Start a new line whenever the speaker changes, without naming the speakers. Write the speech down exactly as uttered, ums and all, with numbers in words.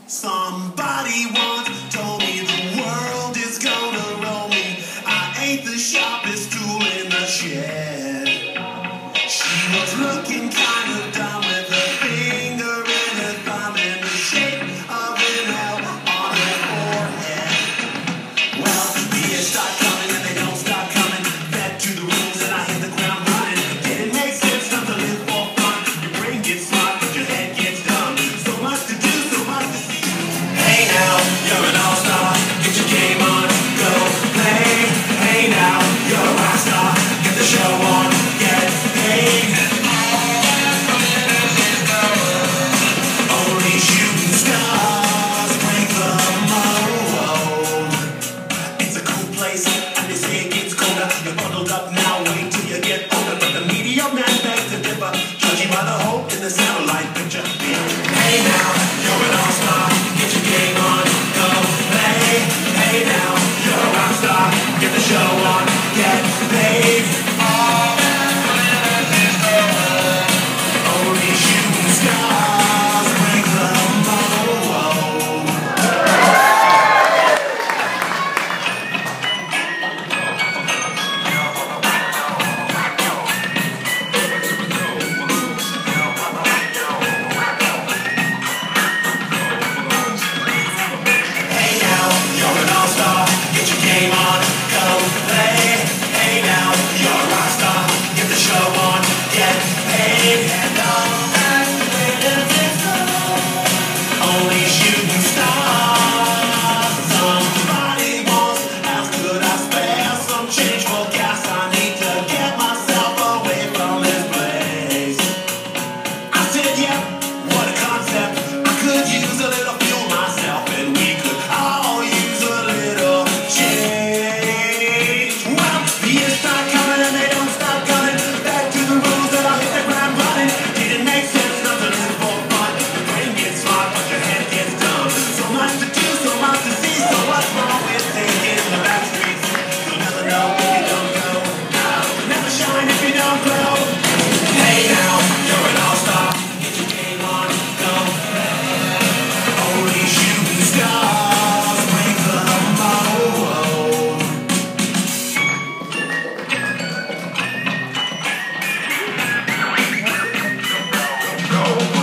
Somebody once told me the world is gonna roll me. I ain't the sharpest tool in the shed. She was looking kind of dumb with her finger in her thumb in the shape of an L on her forehead. Well, the years start coming and they don't stop coming. Fed to the rules and I hit the ground running. Didn't make sense not to live for fun. Your brain gets smart but your head gets dumb. So much to do, so much to see. Hey now, you're an all-star. Get your game on, go play. Hey now, you're a rock star. Get the show on, get paid. Only shooting stars break the mold. It's a cool place, and they say it gets colder. You're bundled up now, wait till you get older. But the media man begs to differ, judging by the hope in the satellite picture. Hey now, you're an all-star. Get your game on, go play. Hey now, you're a rock star. Get the show on, get paid. Only shooting stars break the mold. Hey now, you're an all-star. Get your game on, go play. Hey now, you're a rock star. Get the show on, get paid. And all that glitters is gold. Only shooting stars. Somebody once asked, could I spare some change for gas? I need to get myself away from this place. I said, yeah, what a concept. I could use a little fuel myself, and we could all use a little change. Well, the years start coming and they don't stop coming. Back to the rules that I hit the ground running. Didn't make sense not to live for fun. Your brain gets smart, but your head gets dumb. So much to do, so much to see. So what's wrong with taking the back streets? You'll never know if you don't go. You'll never shine if you don't grow. Hey now, you're an all-star. Get your game on, go play. Only shooting stars break the mold. Go